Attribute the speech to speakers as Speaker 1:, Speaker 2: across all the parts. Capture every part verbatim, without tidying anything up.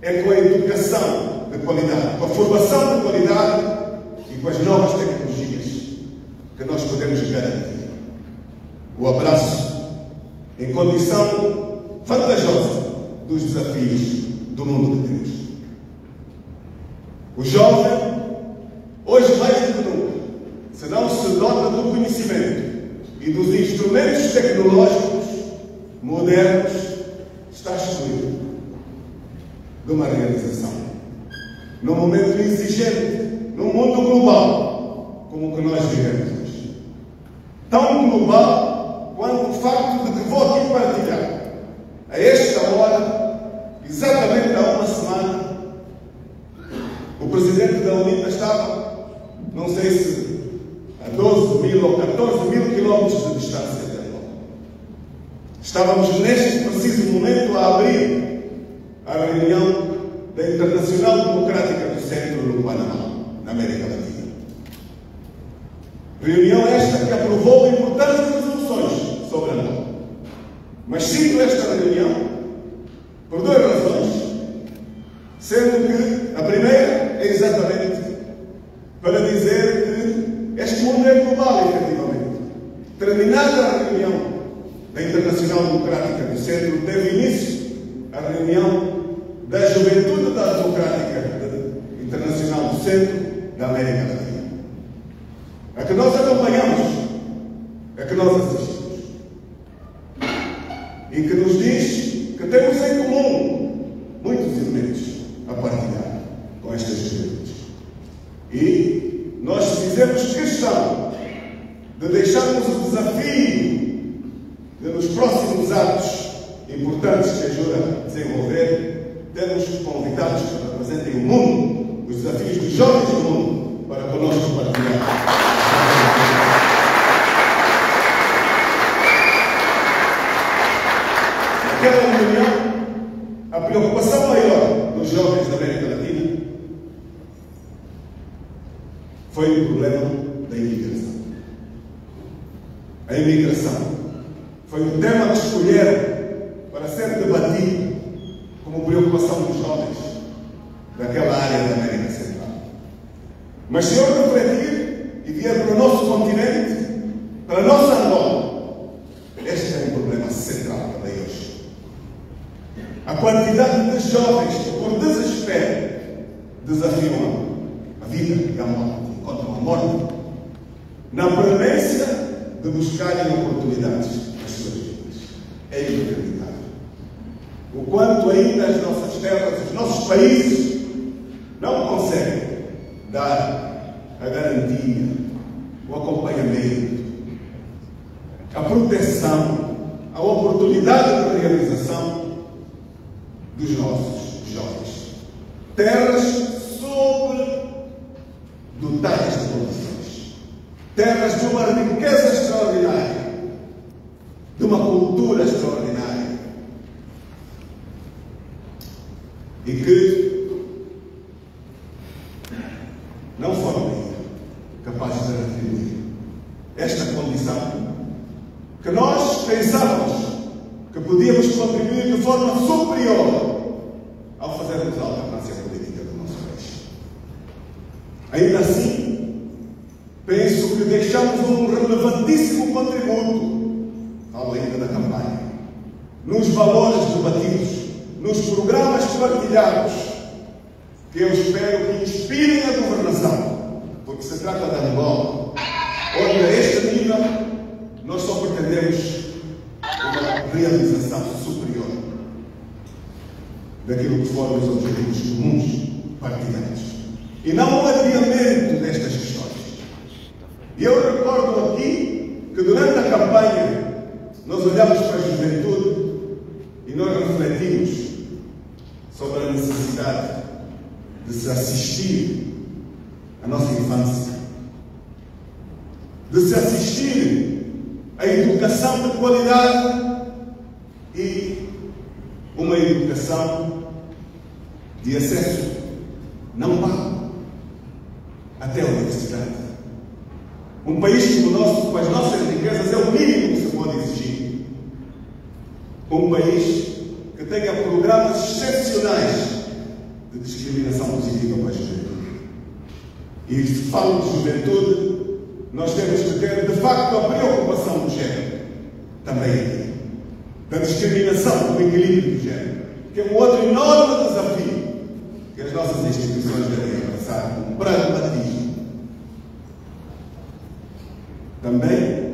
Speaker 1: é com a educação de qualidade, com a formação de qualidade e com as novas tecnologias que nós podemos garantir o abraço em condição vantajosa dos desafios do mundo de Deus. O jovem, hoje mais do que nunca, se não se dota do conhecimento e dos instrumentos tecnológicos modernos, está excluído de uma realização. Num momento exigente, num mundo global, como o que nós vivemos hoje. Tão global quanto o facto de que vou aqui partilhar, a esta hora, exatamente há uma semana, o presidente da UNITA estava, não sei se a doze mil ou catorze mil quilómetros de distância da Europa. Estávamos neste preciso momento a abrir a reunião da Internacional Democrática do Centro no Panamá, na América Latina. Reunião esta que aprovou importantes resoluções sobre a Angola. Mas cito esta reunião por duas razões, sendo que a primeira é exatamente para dizer que este mundo é global, efetivamente. Terminada a reunião da Internacional Democrática do Centro, teve início a reunião da Juventude da Democrática Internacional do Centro da América Latina. A que nós acompanhamos, a que nós assistimos. E que nos diz que temos em comum muitos elementos a partilhar com estas juventudes. E nós fizemos questão de deixarmos o desafio de, nos próximos atos importantes que ajudam a desenvolver, termos convidados que representem o mundo, os desafios dos jovens do mundo, para conosco partilhar. Naquela reunião, a preocupação maior dos jovens da América Latina foi o problema da imigração. A imigração foi o tema que escolheram para ser debatido como preocupação dos jovens daquela área da América Central. Mas se eu refletir e vier para o nosso continente, para a nossa Angola, este é um problema central também hoje. A quantidade de jovens que, por desespero, desafiam a vida e a morte, encontram a morte, na premência de buscarem oportunidades nas suas vidas. É inacreditável. O quanto ainda as nossas terras, os nossos países, não conseguem dar a garantia, o acompanhamento, a proteção, a oportunidade de realização dos nossos jovens. Terras sobredotadas de condições. Terras de uma riqueza extraordinária, de uma cultura extraordinária. E que não foram ainda capazes de retribuir esta condição que nós pensávamos que podíamos contribuir de forma superior ao fazermos a alternância política do nosso país. Ainda assim, penso que deixamos um relevantíssimo contributo, falo ainda da campanha, nos valores debatidos, nos programas partilhados, que eu espero que inspirem a governação, porque se trata da Angola, onde a este nível nós só pretendemos uma realização superior daquilo que foram os objetivos comuns partilhados. E não um adiamento destas questões. E eu recordo aqui que durante a campanha nós olhamos para a juventude e nós refletimos sobre a necessidade de se assistir à nossa infância, de se assistir à educação de qualidade e uma educação de acesso não pago até a universidade. Um país como o nosso, com as nossas riquezas, é o mínimo que se pode exigir. Um país que tenha programas excepcionais de discriminação positiva para a juventude. E se falo de juventude, nós temos que ter, de facto, a preocupação do género. Também aqui. Da discriminação, do equilíbrio do género. Que é um outro enorme desafio que as nossas instituições devem abraçar com pragmatismo. Também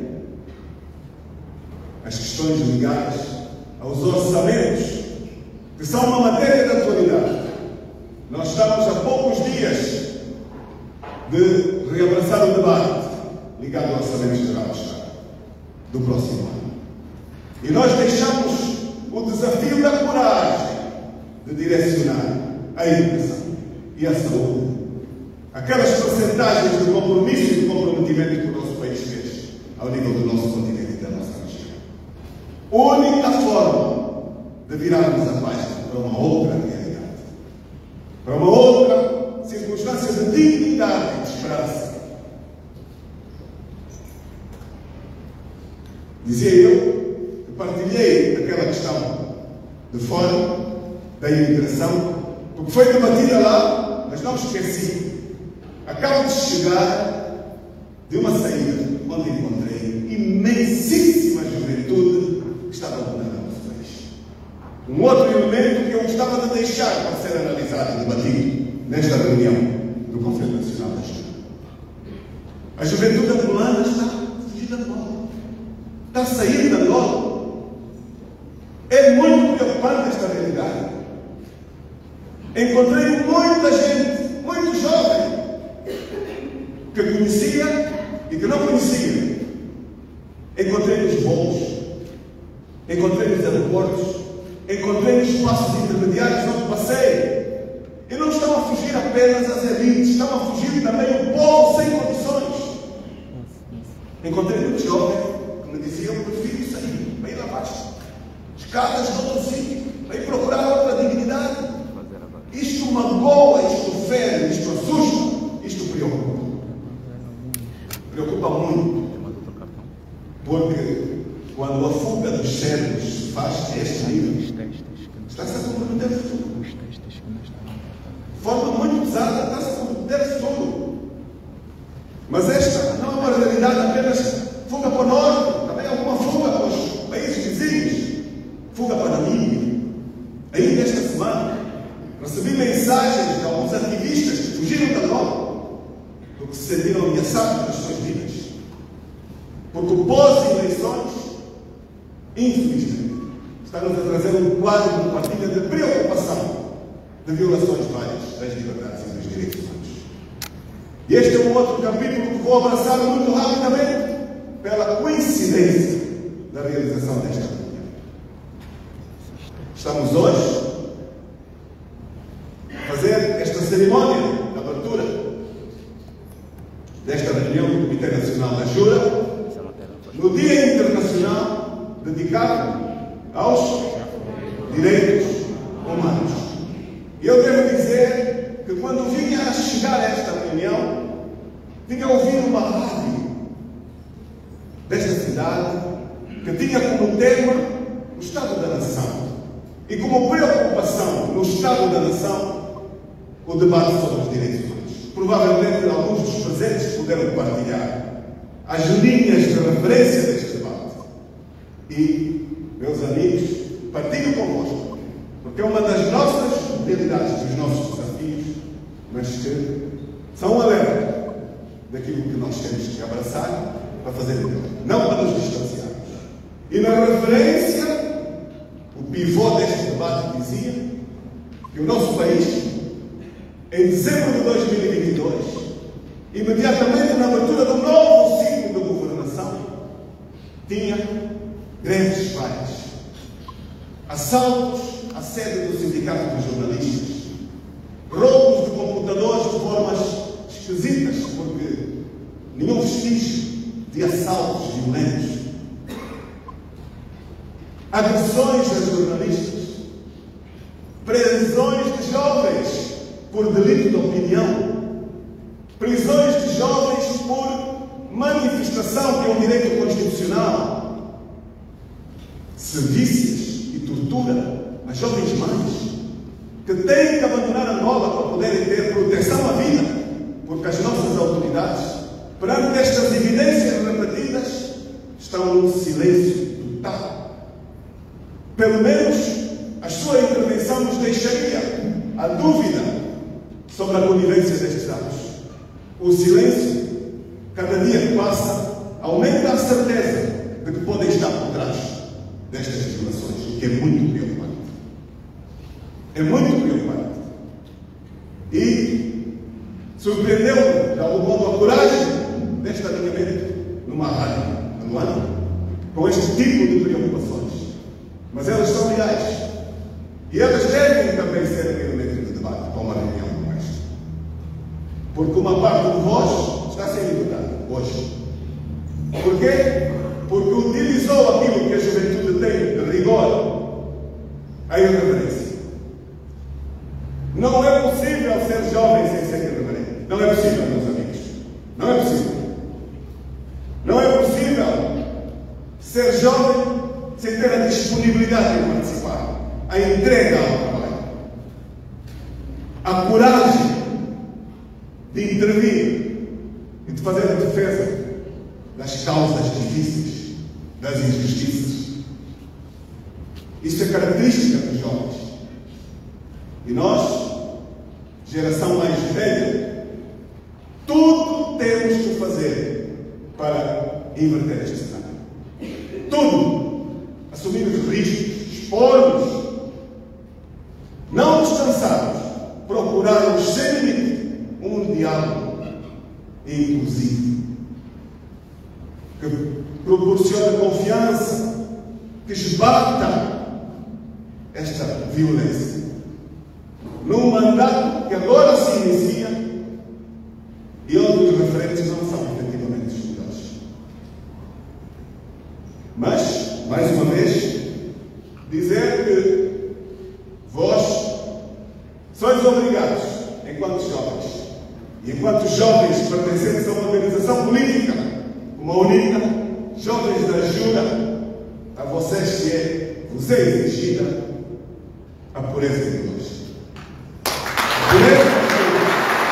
Speaker 1: as questões ligadas aos orçamentos, que são uma matéria de atualidade. Nós estamos a poucos dias de reabraçar o debate ligado ao Orçamento Geral do Estado do próximo ano. E nós deixamos o desafio da coragem de direcionar a educação e a saúde, aquelas percentagens de compromisso e de comprometimento que o nosso país fez ao nível do nosso continente e da nossa região. A única forma de virarmos a página para uma outra realidade, para uma outra circunstância de dignidade e de esperança. Dizia eu que partilhei aquela questão de fora da imigração, porque foi debatida lá, mas não esqueci. Acabo de chegar de uma saída onde encontrei imensíssima juventude que estava abandonando o nosso país. Um outro elemento que eu gostava de deixar para ser analisado e debatido nesta reunião do Conselho Nacional da Juventude. A juventude angolana está a fugir da Angola. Está a sair da Angola. É muito preocupante esta realidade. Encontrei muita gente, muito jovem, que conhecia e que não conhecia. Encontrei nos voos, encontrei nos aeroportos, encontrei nos espaços intermediários onde passei. E não estão a fugir apenas as elites, estão a fugir também o povo sem condições. Encontrei muito jovem que me diziam: eu prefiro sair, para ir lá abaixo, escadas de outro sítio, para ir procurar outra dignidade. Isto magoa, isto fere, isto assusta, isto preocupa. Preocupa muito. Porque quando a fuga dos cérebros se faz a este nível, está-se a comprometer tudo. De forma muito pesada, está-se a comprometer tudo. Mas esta não é uma realidade apenas fuga para o norte, também há alguma fuga para os países vizinhos. Fuga para a Namíbia. Ainda esta semana recebi mensagens de alguns ativistas que fugiram da Angola porque se sentiram ameaçados nas suas vidas. Porque o pós-eleições, infelizmente, está-nos a trazer um quadro de partilha de preocupação de violações várias das liberdades e dos direitos humanos. E este é um outro capítulo que vou abraçar muito rapidamente pela coincidência da realização desta reunião. Estamos hoje fazer esta cerimónia de abertura desta reunião do Comitê Nacional da Jura, no Dia Internacional dedicado aos direitos humanos. E eu devo dizer que quando vinha a chegar a esta reunião, vinha a ouvir uma rádio desta cidade que tinha como tema o Estado da Nação e como preocupação no Estado da Nação o debate sobre os direitos humanos. Provavelmente alguns dos presentes puderam partilhar as linhas de referência deste debate. E, meus amigos, partilho convosco, porque é uma das nossas realidades, dos nossos desafios, mas que são um alerta daquilo que nós temos que abraçar para fazer melhor, não para nos distanciarmos. E na referência, o pivô deste debate dizia que o nosso país, em dezembro de dois mil e vinte e dois, imediatamente na abertura do novo ciclo de governação, tinha greves várias, assaltos à sede do Sindicato dos Jornalistas, roubos de computadores de formas esquisitas, porque nenhum vestígio de assaltos violentos, agressões a jornalistas, prisões de jovens por delito de opinião, prisões de jovens por manifestação, que é um direito constitucional, serviços e tortura a jovens mães, que têm que abandonar a Angola para poderem ter proteção à vida, porque as nossas autoridades, perante estas evidências repetidas, estão num silêncio total. Pelo menos a sua intervenção nos deixaria a dúvida sobre a conivência destes atos. O silêncio, cada dia que passa, aumenta a certeza de que podem estar por trás destas violações, o que é muito preocupante. É muito preocupante. E surpreendeu-me, de algum modo, a coragem deste alinhamento numa rádio anual, com este tipo de preocupações. Mas elas são reais. E elas devem também ser um elemento de debate para uma reunião como esta. Porque uma parte de vós está sendo educada hoje. Porquê? Porque utilizou aquilo que a juventude tem de rigor, a irreverência. Não é possível ser jovem sem ser irreverente. Não é possível, meus amigos. Não é possível. Não é possível ser jovem sem ter a disponibilidade de participar, a entrega ao trabalho, a coragem de intervir e de fazer a defesa das causas difíceis, das injustiças. Isso é característica dos jovens. E nós, geração mais velha, tudo temos que fazer para inverter este cenário. Tudo. Assumir os riscos, expor-nos, não descansarmos, procurarmos sem limite um diálogo inclusivo que proporcione confiança, que esbata esta violência num mandato que agora se inicia e onde os referentes não são efetivamente os melhores. Mas, mais uma vez, dizer que vós sois obrigados, enquanto jovens, e enquanto jovens pertencentes a uma organização política, como a UNITA, Jovens da Jura, a vocês se é, vos é exigida a pureza de Deus. A pureza de Deus.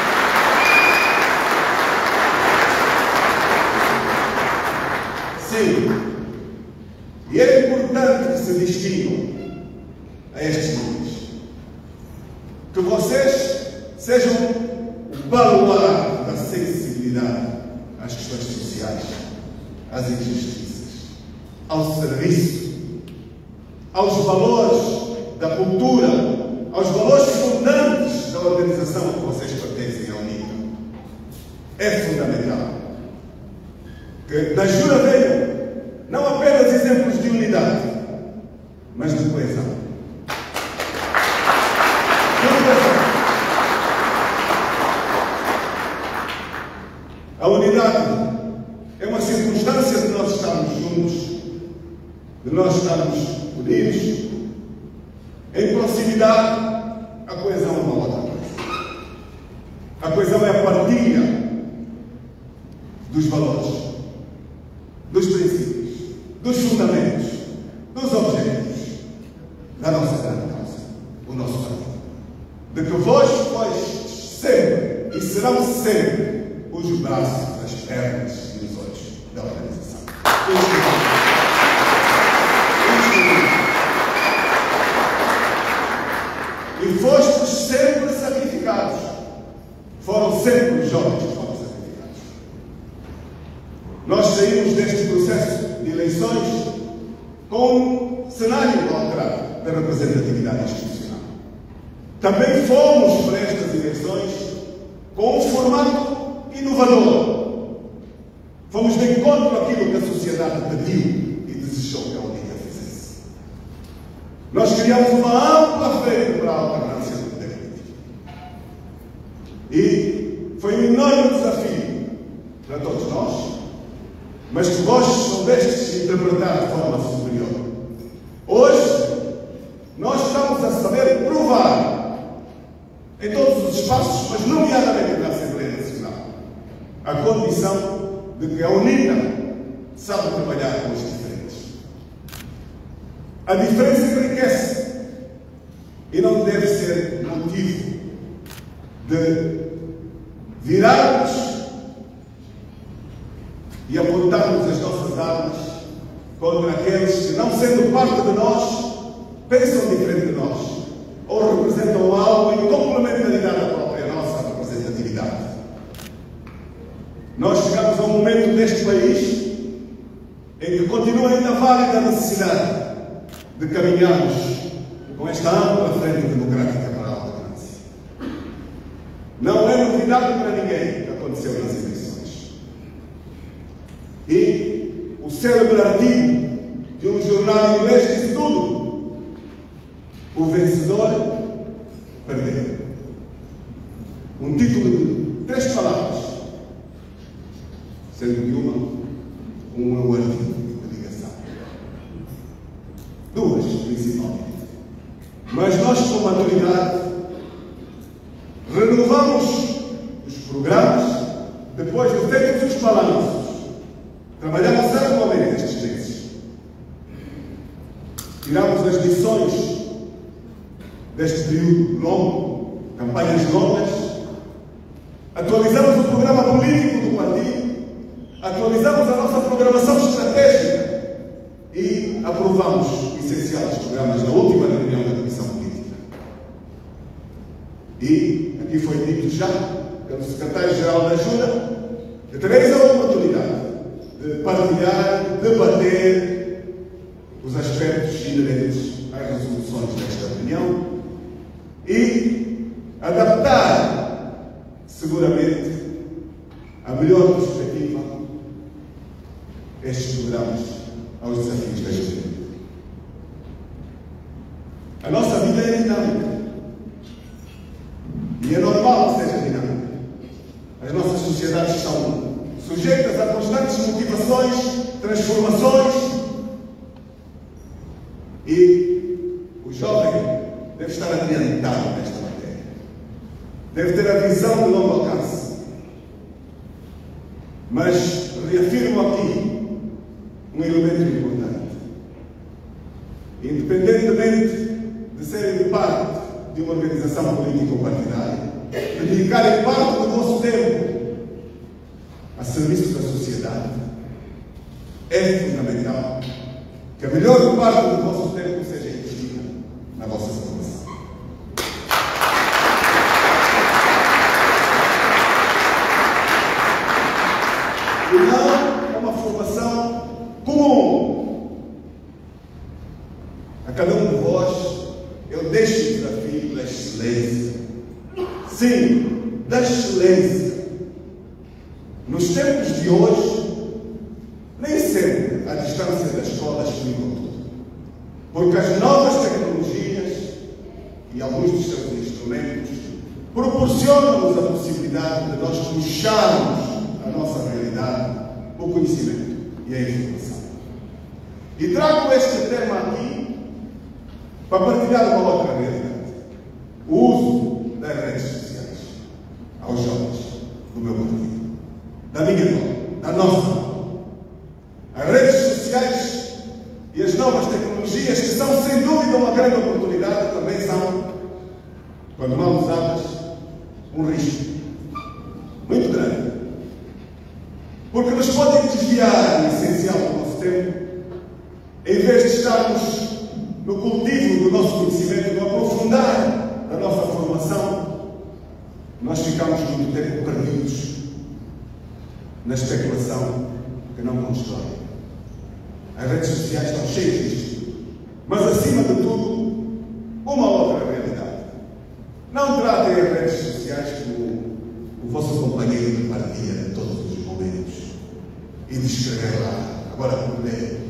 Speaker 1: Sim. E é importante que se distingam a estes nomes. Que vocês sejam o baluarte da sensibilidade às questões sociais, às injustiças, ao serviço, aos valores da cultura, aos valores fundantes da organização a que vocês pertencem, à UNITA. É fundamental que da Jura venham não apenas exemplos de unidade, mas de coesão. A unidade é uma circunstância de nós estarmos juntos, de nós estarmos unidos, em proximidade. A coesão é uma outra coisa. A coesão é a partilha dos valores, dos princípios, dos fundamentos, dos objetivos da nossa grande causa, o nosso partido. De que vós sois sempre e serão sempre os braços, as pernas e os olhos da organização. E fostes sempre sacrificados. Foram sempre os jovens que foram sacrificados. Nós saímos deste processo de eleições com um cenário alterado da representatividade institucional. Também fomos para estas eleições com um formato inovador. Fomos de encontro àquilo que a sociedade pediu e desejou que a UNITA fizesse. Nós criamos uma ampla frente para a alternância do poder político. E foi um enorme desafio para todos nós, mas que vós soubestes interpretar de forma superior. Hoje, nós estamos a saber provar em todos os espaços, mas nomeadamente na Assembleia Nacional, a condição de que a UNITA sabe trabalhar com os diferentes. A diferença enriquece e não deve ser motivo de virarmos e apontarmos as nossas armas contra aqueles que, não sendo parte de nós, pensam diferente de nós ou representam algo em complementaridade à própria nossa representatividade. Nós chegamos a um momento neste país em que continua ainda válida a necessidade de caminharmos com esta ampla frente democrática para a alternância. Não é novidade para ninguém o que aconteceu nas eleições. E o célebre artigo de um jornal inglês disse tudo. O vencedor perdeu. Um título de três palavras, sendo que uma um é o artigo de ligação. Duas, principalmente. Mas nós, com maturidade, renovamos os programas depois de feitos os balanços. Trabalhamos arduamente estes meses. Tiramos as lições deste período longo, campanhas longas, atualizamos o programa político do partido, atualizamos a nossa programação estratégica e aprovamos essenciais programas na última reunião da Comissão Política. E aqui foi dito já pelo Secretário-Geral da Ajuda que tereis a oportunidade de partilhar, debater os aspectos inerentes às resoluções desta reunião e adaptar, seguramente, a melhor perspectiva estes programas aos desafios da juventude. A nossa vida é dinâmica. E é normal que seja dinâmica. As nossas sociedades estão sujeitas a constantes motivações, transformações. E o jovem deve estar adiantado nesta matéria. Deve ter a visão de longo alcance. Mas reafirmo aqui um elemento importante. Independentemente de serem parte de uma organização política ou partidária, dedicarem parte do vosso tempo a serviço da sociedade, é fundamental que a melhor parte do vosso tempo seja investida na vossa formação. E não é uma formação comum. A cada um de vós eu deixo o desafio da excelência. Sim, da excelência. Nos tempos de hoje, nem sempre a distância da escola explica tudo. Porque as novas tecnologias e alguns dos seus instrumentos proporcionam-nos a possibilidade de nós puxarmos a nossa realidade, o conhecimento e a informação. E trago este tema aqui para partilhar uma outra realidade. O uso das redes sociais aos jovens do meu partido, da minha mão, da nossa mão. As redes sociais e as novas tecnologias, que são sem dúvida uma grande oportunidade, também são, quando mal usadas, um risco muito grande. Porque nos podem desviar o essencial do nosso tempo, em vez de estarmos no cultivo do nosso conhecimento, no aprofundar da nossa formação, nós ficamos muito tempo perdidos na especulação que não constrói. As redes sociais estão cheias disto. Mas, acima de tudo, uma outra realidade. Não tratem as redes sociais como o vosso companheiro de partilha de todos os momentos e de escrever lá, agora por ler.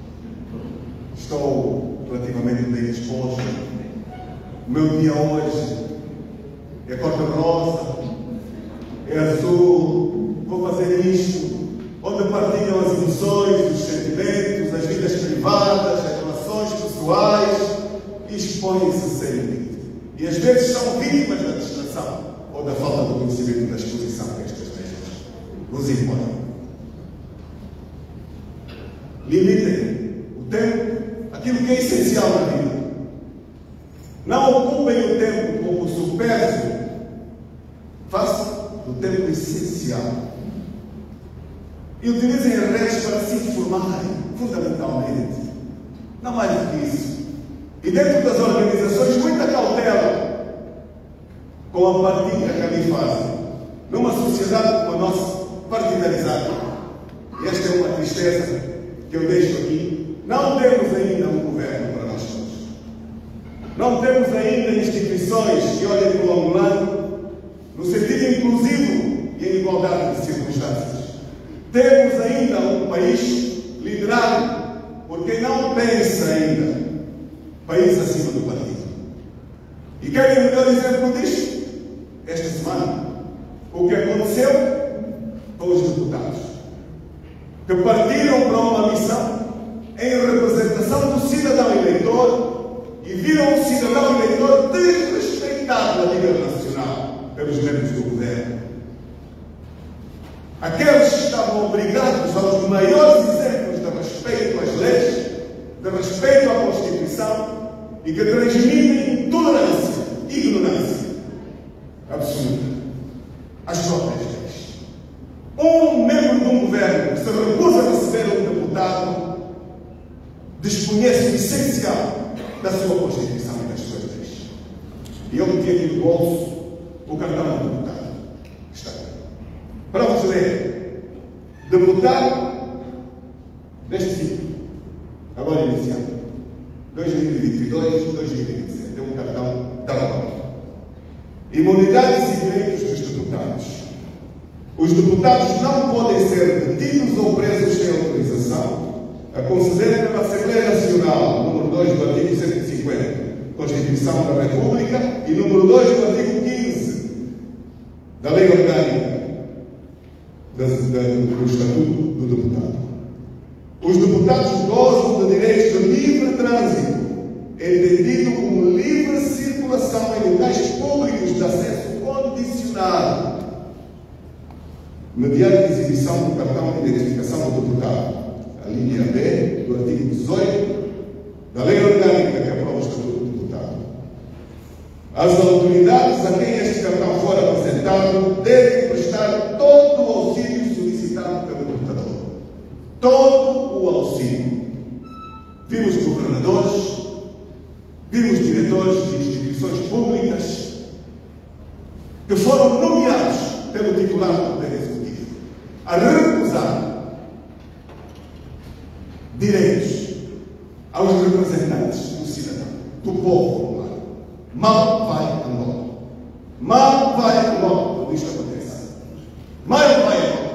Speaker 1: Estou relativamente bem disposto. O meu dia hoje é cor-de-rosa, é azul, vou fazer isto, onde partilham as emoções, os sentimentos, as vidas privadas, as relações pessoais e expõem-se sem limite. E às vezes são vítimas da distração ou da falta de conhecimento da exposição que estas mesmas nos impõem. Limitem o tempo, aquilo que é essencial na vida. Não ocupem o tempo com o supérfluo. Façam do tempo essencial. E utilizem as redes para se informarem, fundamentalmente. Não mais do que isso. E dentro das organizações, muita cautela com a partilha que ali fazem. Numa sociedade como a nossa, partidarizada. E esta é uma tristeza que eu deixo aqui. Não temos ainda um governo para nós todos. Não temos ainda instituições que olhem para o angolano no sentido inclusivo e em igualdade de circunstâncias. Temos ainda um país liderado por quem não pensa ainda. País acima do partido. E querem o melhor exemplo disto? Esta semana, o que aconteceu com os deputados, que partiram para uma missão em representação do cidadão eleitor e viram o cidadão eleitor desrespeitado a nível nacional pelos membros do governo. Aqueles que estavam obrigados aos maiores exemplos de respeito às leis, de respeito à Constituição, e que transmitem intolerância, ignorância absoluta às próprias leis. Um membro de um governo que se recusa a receber um deputado desconhece o essencial da sua Constituição e das suas leis. E eu meti aqui no bolso o cartão do deputado. Está aqui. Para vos ler, deputado deste ciclo, agora iniciado. dois mil e vinte e dois, dois mil e vinte e sete. É um cartão da ordem. Imunidades e direitos dos deputados. Os deputados não podem ser detidos ou presos sem autorização, a conceder pela Assembleia Nacional, número dois do artigo cento e cinquenta, Constituição da República, e número dois do artigo quinze da Lei Orgânica do Estatuto do Deputado. Os deputados gozam de direitos de livre trânsito, entendido como livre circulação em locais públicos de acesso condicionado, mediante exibição do cartão de identificação do deputado, a linha B do artigo dezoito da Lei Orgânica que aprova o Estatuto do Deputado. As autoridades a quem este cartão for apresentado devem prestar todo o auxílio solicitado pelo deputador. Todo o auxílio. Vimos governadores, vimos diretores de instituições públicas que foram nomeados pelo titular do Poder Executivo a recusar direitos aos representantes do cidadão, do povo angolano. Mal vai Angola. Mal vai Angola quando isto acontece. Mal vai Angola.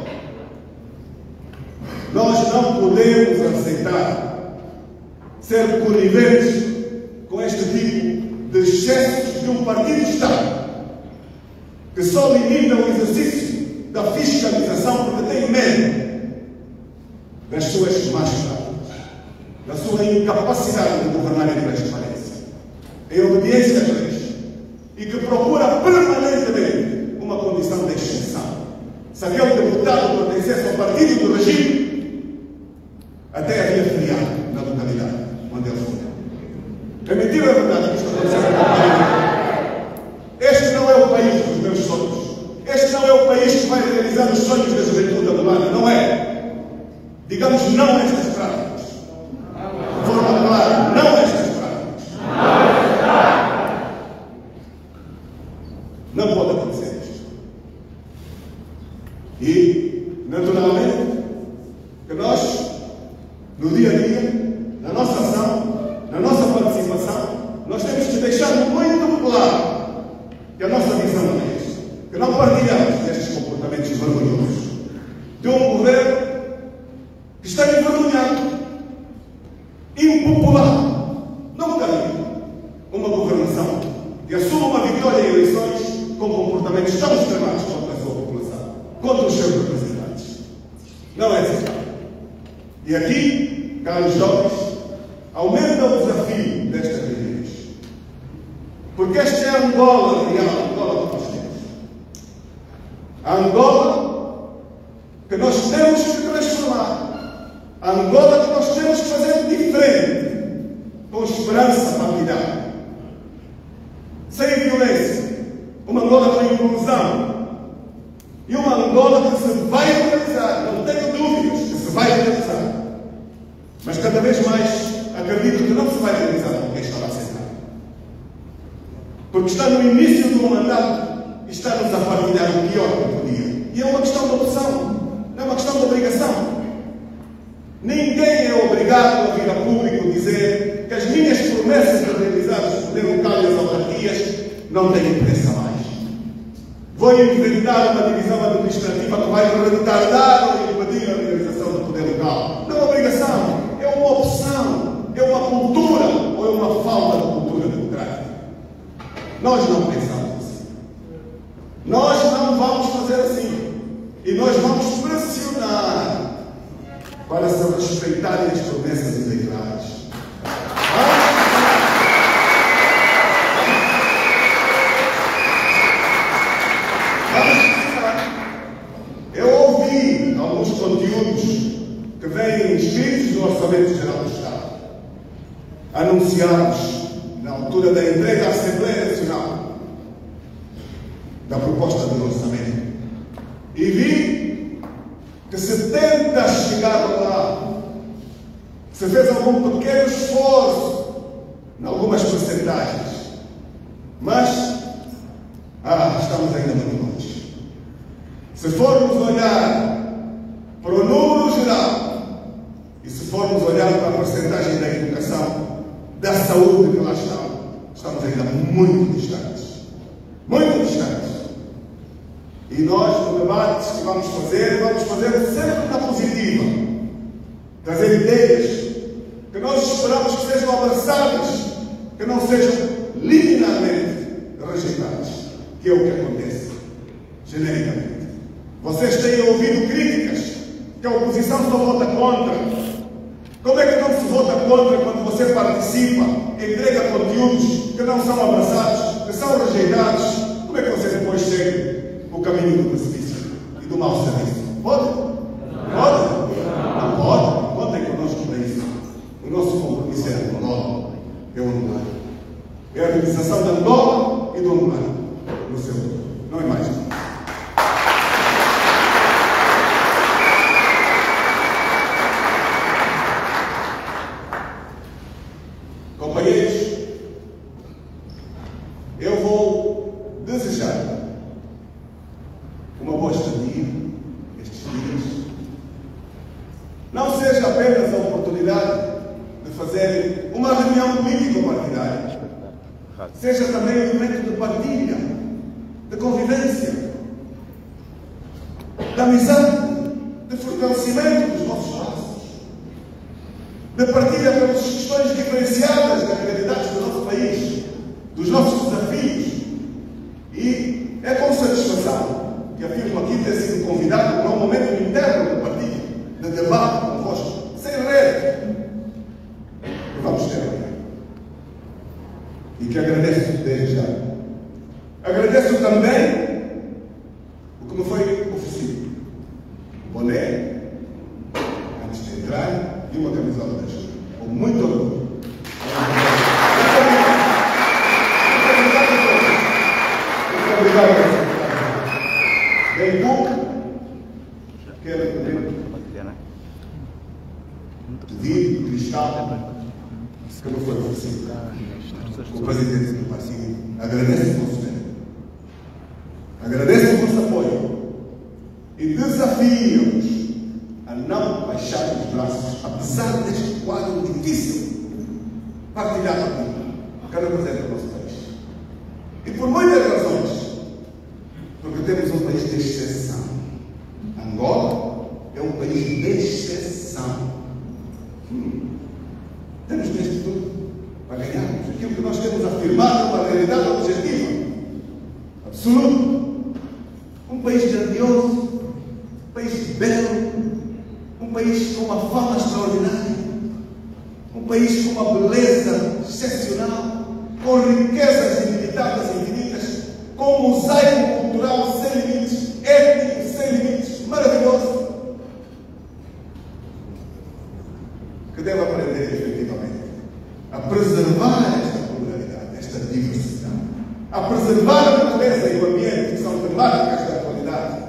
Speaker 1: Nós não podemos aceitar ser coniventes com este tipo de excessos de um partido-Estado que só limita o exercício da fiscalização porque tem medo das suas más práticas, da sua incapacidade de governar em transparência, em obediência às leis, e que procura permanentemente uma condição de exceção. Se aquele deputado pertencesse ao partido do regime, até havia feriado na localidade onde ele foi. É mentira, é verdade que isto aconteceu no país. Este não é o país dos meus sonhos. Este não é o país que vai realizar os sonhos da juventude angolana. Não é. Digamos não a estas práticas. De forma clara, não a estas práticas. Não pode acontecer isto. E, naturalmente, que nós, no dia a dia, na nossa ação, na nossa participação, nós temos que deixar muito claro que a nossa visão é esta, que não partilhamos destes comportamentos vergonhosos de um governo que está envergonhado, impopular. Nunca vi uma governação que assuma uma vitória em eleições com comportamentos tão extremados contra a sua população, contra os seus representantes. Não é aceitável. E aqui, caros jovens, aumenta o desafio desta vez. Porque esta é a Angola real, a Angola que nós temos. A Angola que nós temos que transformar. A Angola que nós temos que fazer diferente, com esperança partidária. inclusão. E uma Angola que se vai realizar, não tenho dúvidas que se vai realizar. Mas cada vez mais acredito que não se vai realizar com quem está lá sentado. Porque está no início do mandato e está-nos a partilhar o pior que podia. E é uma questão de opção, não é uma questão de obrigação. Ninguém é obrigado a vir a público dizer que as minhas promessas de realizar os poder local e as autarquias não têm preço a mais. Vou inventar uma divisão administrativa que vai retardar ou impedir a realização do poder local. Não é obrigação, é uma opção, é uma cultura ou é uma falta de cultura democrática. Nós não pensamos assim. Nós não vamos fazer assim. E nós vamos pressionar para se respeitarem as promessas eleitorais. Eu ouvi alguns conteúdos que vêm inscritos no Orçamento Geral do Estado, anunciados na altura da entrega à Assembleia Nacional da proposta do orçamento, e vi que se tenta chegar lá, se fez algum pequeno esforço em algumas percentagens, mas ah, estamos ainda muito longe. Se formos olhar para o número geral e se formos olhar para a percentagem da educação, da saúde que lá estão, estamos ainda muito distantes. Muito distantes. E nós, no debate que vamos fazer, vamos fazer sempre na positiva. Trazer ideias que nós esperamos que sejam abraçadas, que não sejam liminarmente rejeitadas, que é o que acontece, genericamente. Vocês têm ouvido críticas que a oposição só vota contra. Como é que não se vota contra quando você participa, entrega conteúdos que não são abraçados, que são rejeitados? Como é que você depois segue o caminho do precipício e do mau serviço? Pode? Pode? Não pode? Contem connosco para isso. O nosso compromisso é Angola, é o Angola. É a realização da Angola e do Angola no seu todo. Não é mais. Companheiros, eu vou desejar uma boa estadia estes dias. Não seja apenas a oportunidade de fazer uma reunião político-partidária, seja também um momento de partilha, de convivência, de amizade, de fortalecimento dos nossos laços, de partilha pelas questões diferenciadas das realidades do nosso país, dos nossos desafios. E é com satisfação que afirmo aqui ter sido convidado para um momento interno do partido, de debate convosco, sem rede, que vamos ter amanhã. E que agradeço desde já. Agradeço também o que me foi oferecido. O boné, antes de entrar, e uma camisola da Júlia. Com muito orgulho. Muito obrigado. Bem pouco. Quero também pedido, cristal, que me foi oferecido. O presidente do partido agradece o vosso tempo. Agradeço o vosso apoio. E desafio-os a não baixar os braços, apesar deste quadro difícil, partilhar comigo, que representa o nosso país. E por muitas razões, porque temos um país de exceção. Angola é um país de exceção. Hum. Temos mesmo tudo para ganharmos. Aquilo que nós temos afirmado é uma realidade objetiva, absoluta. Um país grandioso, um país belo, um país com uma fama extraordinária, um país com uma beleza excepcional, com riquezas ilimitadas e infinitas, com um mosaico cultural sem limites, étnico sem limites, maravilhoso, que deve aprender efetivamente a preservar esta pluralidade, esta diversidade, a preservar a natureza e o ambiente, que são temáticas da atualidade,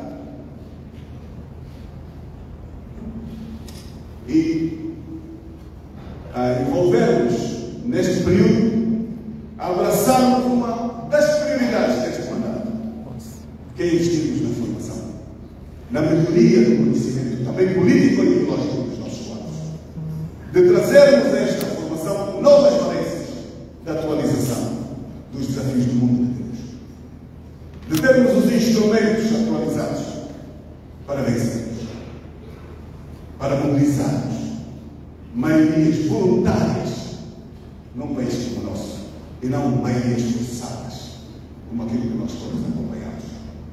Speaker 1: e a envolvermos neste período, a abraçarmos uma das prioridades deste mandato, que é investirmos na formação, na melhoria do conhecimento, também político e ideológico dos nossos lados, de trazermos a esta formação novas valências da atualização dos desafios do mundo de Deus, de termos os instrumentos atualizados para vencermos, para mobilizarmos maiorias voluntárias num país como o nosso, e não maiorias forçadas, como aquilo que nós todos acompanhamos.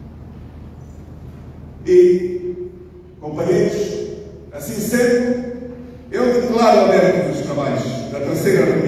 Speaker 1: E, companheiros, assim sendo, eu declaro abertos os trabalhos da terceira